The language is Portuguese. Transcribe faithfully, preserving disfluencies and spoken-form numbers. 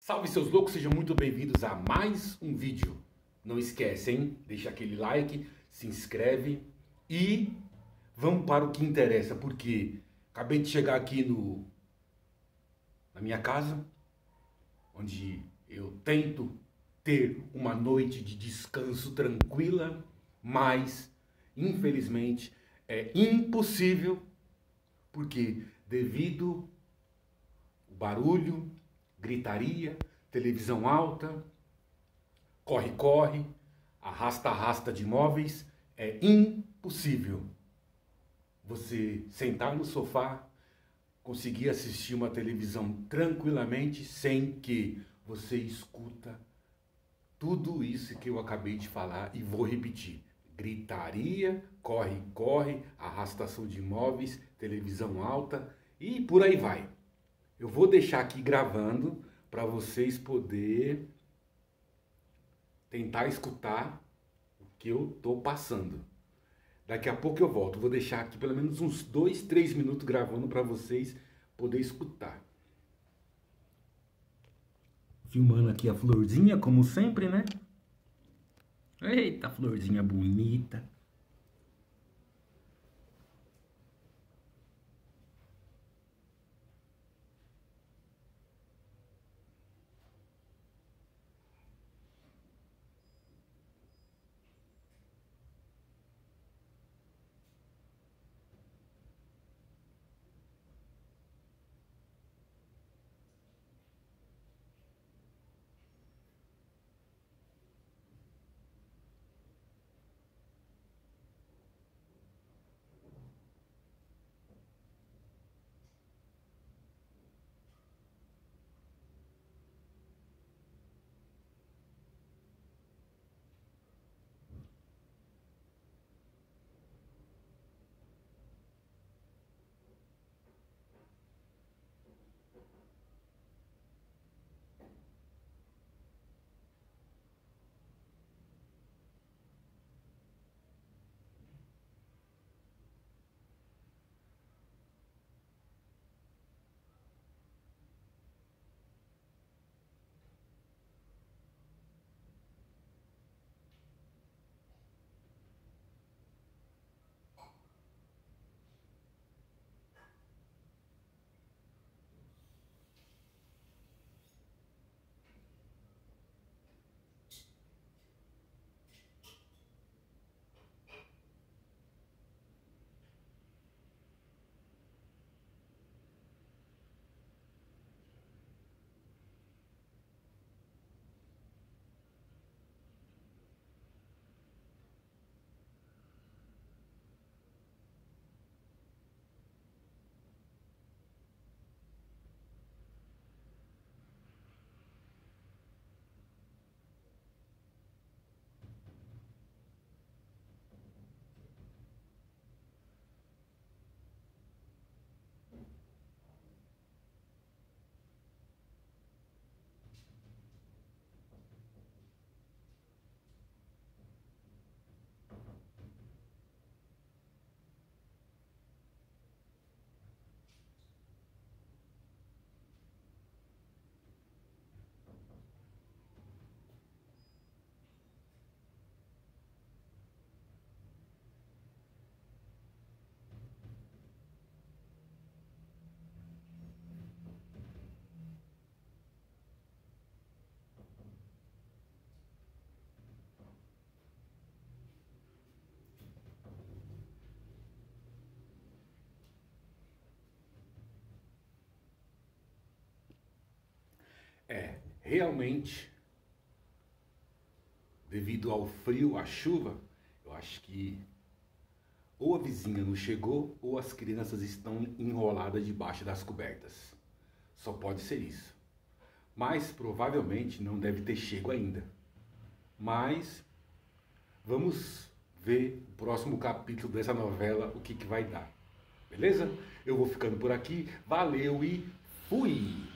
Salve seus loucos, sejam muito bem-vindos a mais um vídeo. Não esquece, hein? Deixa aquele like, se inscreve e vamos para o que interessa, porque acabei de chegar aqui no, na minha casa, onde eu tento ter uma noite de descanso tranquila, mas infelizmente é impossível, porque devido ao barulho, gritaria, televisão alta, corre-corre, arrasta-arrasta de móveis, é impossível você sentar no sofá, conseguir assistir uma televisão tranquilamente sem que você escuta tudo isso que eu acabei de falar e vou repetir. Gritaria, corre-corre, arrastação de móveis, televisão alta e por aí vai. Eu vou deixar aqui gravando para vocês poderem tentar escutar o que eu estou passando. Daqui a pouco eu volto. Vou deixar aqui pelo menos uns dois, três minutos gravando para vocês poderem escutar. Filmando aqui a florzinha, como sempre, né? Eita, florzinha bonita. É, realmente, devido ao frio, à chuva, eu acho que ou a vizinha não chegou ou as crianças estão enroladas debaixo das cobertas. Só pode ser isso. Mas provavelmente não deve ter chego ainda. Mas vamos ver o próximo capítulo dessa novela, o que que vai dar. Beleza? Eu vou ficando por aqui. Valeu e fui!